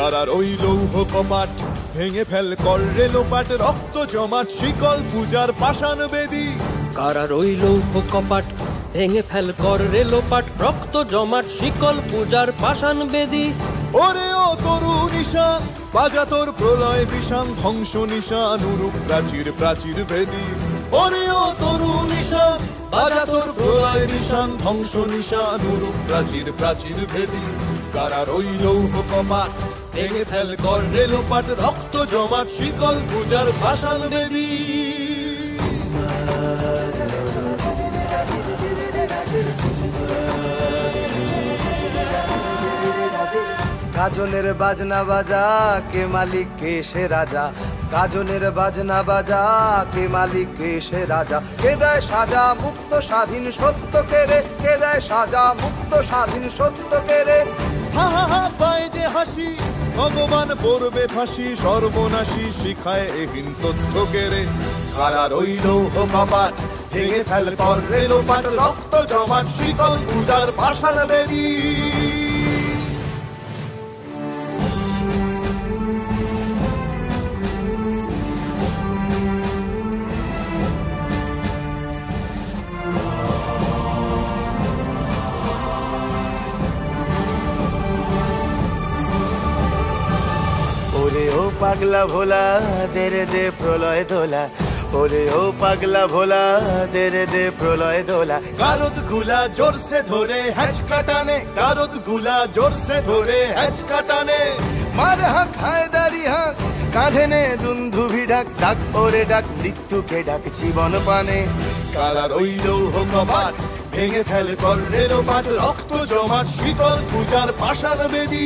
কারার ওই লৌহ কপাট ভেঙে ফেল কর রে লোপাট, রক্ত জমাট শিকল পূজার পাষাণ বেদী। কারার ওই লৌহ কপাট ভেঙে ফেল কর রে লোপাট, রক্ত জমাট শিকল পূজার পাষাণ বেদী। ওরে ও তরু নিশান বাজা তোর প্রলয় বিষান, ধ্বংস নিশান উরুপ প্রাচীর প্রাচীর ভেদী। ওরে ও তরু নিশান বাজা তোর প্রলয় নিশান, ধ্বংস নিশান উরুপ প্রাচীর প্রাচীর ভেদী। কারার ওই লৌহ কপাট ভেঙে ফেল কর রে লোপাট, রক্ত জমাট শিকল পূজার পাষাণ বেদী। গাজনের বাজনা বাজা কে মালিক কে সে রাজা, গাজনের বাজনা বাজা কে মালিক কে সে রাজা। কে দেয় সাজা মুক্ত স্বাধীন সত্য কে রে, কে দেয় সাজা মুক্ত স্বাধীন সত্য কে রে। হা হা হা পায় যে হাসি ভগবান পড়বে ফাঁসি, সর্বনাশী শিখায় এহীন তথ্য কেড়ে। কারার ওই লৌহ কপাট ভেঙে ফেল কর রে লোপাট, রক্ত জমাট শিকল পূজার পাষাণ বেদী। ওরে ও পাগলা ভোলা দে রে দে প্রলয় দোলা, ওরে ও পাগলা ভোলা দে রে দে প্রলয় দোলা। গারদ গুলা জোরসে ধরে হ্যাচকা টানে, গারদ গুলা জোরসে ধরে হ্যাচকা টানে। মার হাঁক হায়দারি হাঁক কাঁধে নে দুন্ধুভি ডাক, ডাক ওরে ডাক মৃত্যুকে ডাক জীবন পানে। কারার ওই লৌহ কপাট ভেঙে ফেল কর রে লোপাট, রক্ত জমাট শিকল পূজার পাষাণ বেদী।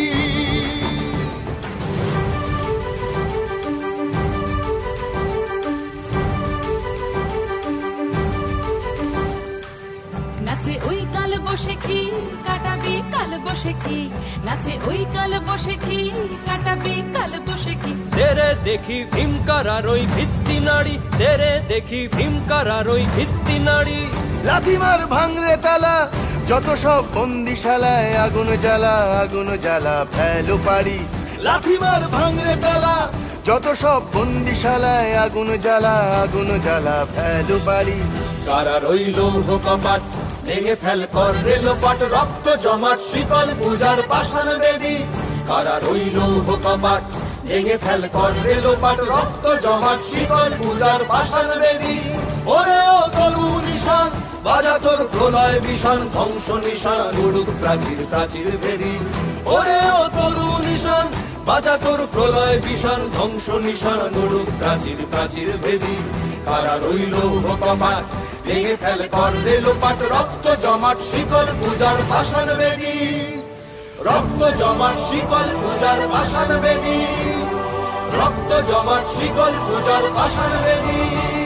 নাচে ওই কাল বসে কি কাটাবি কাল বসে কি, নাচে ওই কাল বসে কি কাটাবি কাল বসে কি। তেরে দেখি ভীমকারার ওই ভিত্তি নাড়ি, তেরে দেখি ভীমকারার ওই ভিত্তি নাড়ি। লাথিমার ভাঙরে তালা যত সব বন্দিশালায়, আগুন জ্বালা আগুন জ্বালা ফেলো পারি। লাথিমার ভাঙরে তালা যত সব বন্দিশালায়, আগুন জ্বালা আগুন জ্বালা ফেলো পারি। কারার ওই লৌহ কপাট ভেঙে ফেল কর রে লোপাট, রক্ত জমাট শিকল পূজার পাষাণ বেদী। কারার ওই লৌহ কপাট ভেঙে ফেল কর রে লোপাট, রক্ত জমাট শিকল পূজার পাষাণ বেদী। ওরে ও তরু নিশান বাজা তোর প্রলয় বিষান, ধ্বংস নিশান উড়ুক প্রাচীর প্রাচীর ভেদী। ওরে ও তরু নিশান বাজা তোর প্রলয় বিষান, ধ্বংস নিশান উড়ুক প্রাচীর প্রাচীর ভেদী। কারার ওই লৌহ কপাট ভেঙে ফেল কর রে লোপাট, রক্ত জমাট শিকল পূজার পাষাণ বেদী। রক্ত জমাট শিকল পূজার পাষাণ বেদী, রক্ত জমাট শিকল পূজার পাষাণ বেদী।